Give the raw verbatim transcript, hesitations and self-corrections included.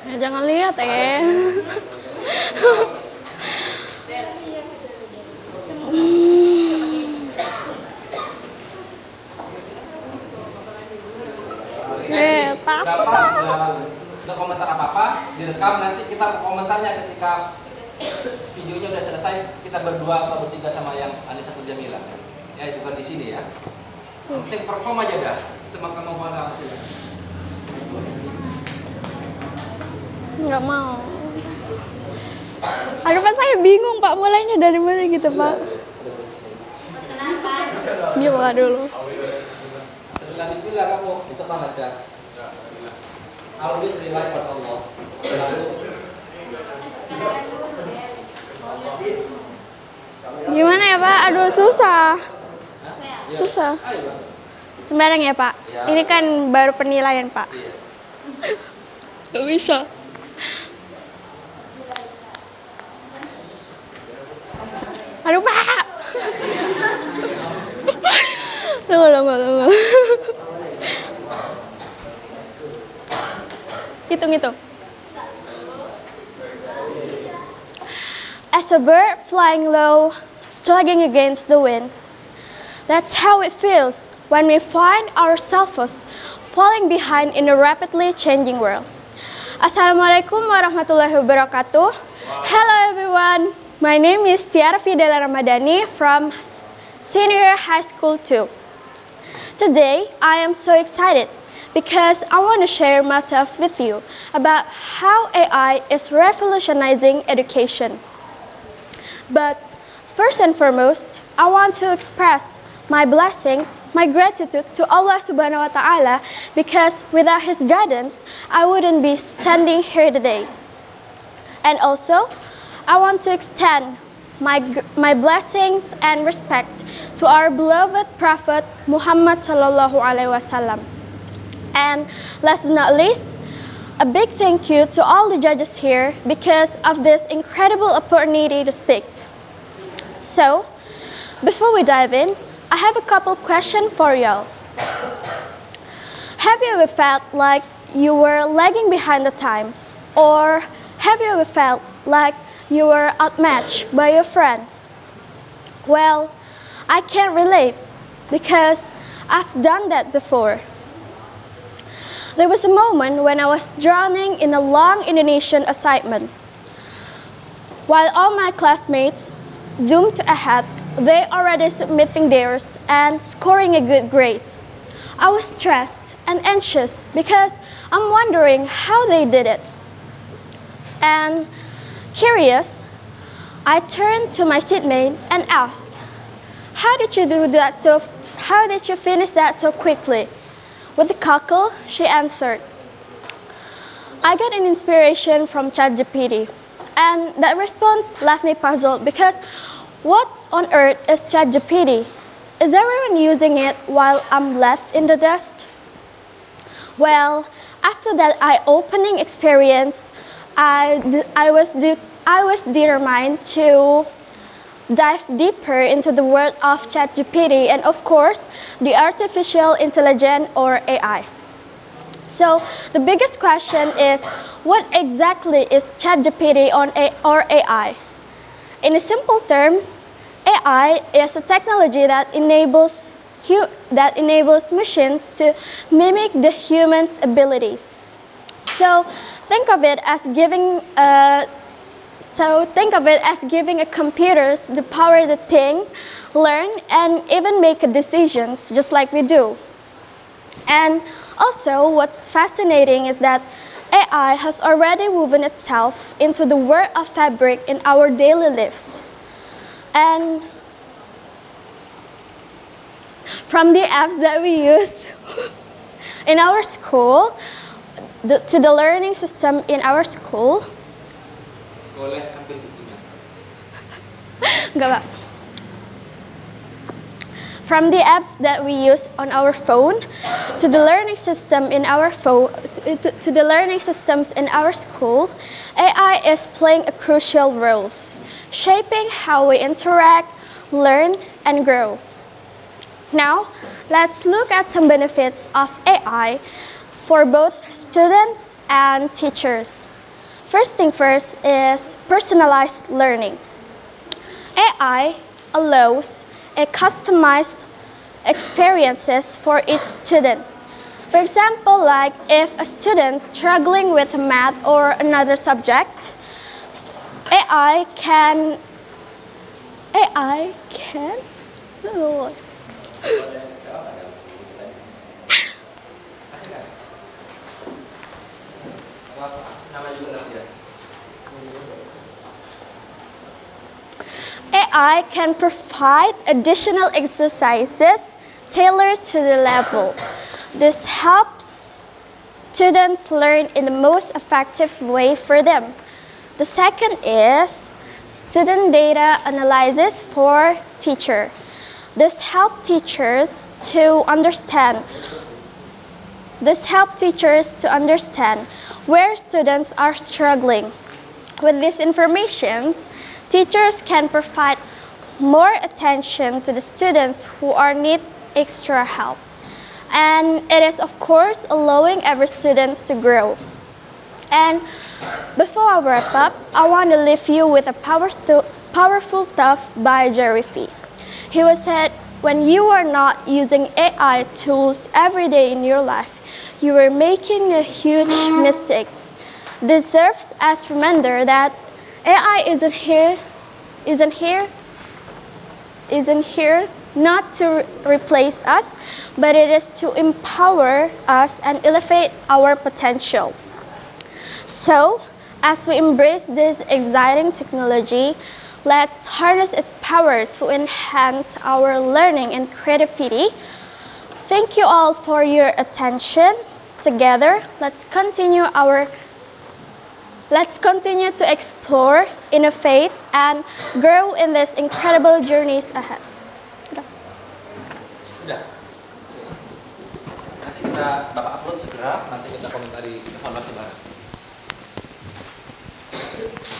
Ya, jangan lihat eh. Eh, takut. Nggak komentar apa-apa, direkam, nanti kita komentarnya ketika videonya udah selesai, kita berdua atau bertiga sama yang Anissa atau Jamila. Ya, bukan di sini ya. Yang penting perform aja dah, semakin kemampuan kamu sih. Nggak mau. Aduh, Pak, saya bingung Pak, mulainya dari mana gitu Pak. Bismillah dulu. Setelah bismillah kamu itu kan baca. Alhamdulillah riwayat pada Allah. Lalu gimana ya Pak? Aduh, susah. Susah. Sembarang ya Pak. Ini kan baru penilaian Pak. Gak bisa. Aduh Pak. Tunggu lama lama. Hitung-hitung. As a bird flying low, struggling against the winds. That's how it feels when we find ourselves falling behind in a rapidly changing world. Assalamualaikum warahmatullahi wabarakatuh. Hello everyone. My name is Tiara Fidela Ramadhani from Senior High School two. Today, I am so excited because I want to share my thoughts with you about how A I is revolutionizing education. But first and foremost, I want to express my blessings, my gratitude to Allah Subhanahu wa Ta'ala, because without His guidance, I wouldn't be standing here today. And also, I want to extend my, my blessings and respect to our beloved Prophet Muhammad Sallallahu Alaihi Wasallam. And last but not least, a big thank you to all the judges here because of this incredible opportunity to speak. So, before we dive in, I have a couple questions for y'all. Have you ever felt like you were lagging behind the times? Or have you ever felt like you were outmatched by your friends? Well, I can't relate because I've done that before. There was a moment when I was drowning in a long Indonesian assignment. While all my classmates zoomed ahead, they already submitting theirs and scoring a good grades. I was stressed and anxious because I'm wondering how they did it. And curious, I turned to my seatmate and asked, "How did you do that so? How did you finish that so quickly?" With a cackle, she answered, "I got an inspiration from ChatGPT." And that response left me puzzled because what on earth is ChatGPT? Is everyone using it while I'm left in the dust? Well, after that eye-opening experience, I, I, was I was determined to dive deeper into the world of ChatGPT and of course, the artificial intelligence or A I. So the biggest question is, what exactly is ChatGPT on A or A I? In simple terms, A I is a technology that enables that enables machines to mimic the human's abilities. So think of it as giving a So think of it as giving a computers the power to think, learn, and even make decisions just like we do. And also, what's fascinating is that A I has already woven itself into the world of fabric in our daily lives. And from the apps that we use in our school, the, to the learning system in our school, boleh ambil bukunya. Enggak, Pak. From the apps that we use on our phone to the learning system in our phone to, to, to the learning systems in our school, A I is playing a crucial role, shaping how we interact, learn, and grow. Now, let's look at some benefits of A I for both students and teachers. First thing first is personalized learning. A I allows a customized experiences for each student. For example, like if a student struggling with math or another subject, A I can A I can oh. A I can provide additional exercises tailored to the level. This helps students learn in the most effective way for them. The second is student data analysis for teacher. This helps teachers to understand This helps teachers to understand where students are struggling. With these informations, teachers can provide more attention to the students who are need extra help. And it is, of course, allowing every student to grow. And before I wrap up, I want to leave you with a power th powerful thought by Jerry Fee. He was said, when you are not using A I tools every day in your life, you are making a huge mistake. This serves as a reminder that A I isn't here, isn't here, isn't here not to replace us, but it is to empower us and elevate our potential. So, as we embrace this exciting technology, let's harness its power to enhance our learning and creativity. Thank you all for your attention. Together, let's continue our let's continue to explore, innovate, and grow in these incredible journeys ahead. Udah. Nanti kita Bapak upload segera, nanti kita komentari evaluasi bareng.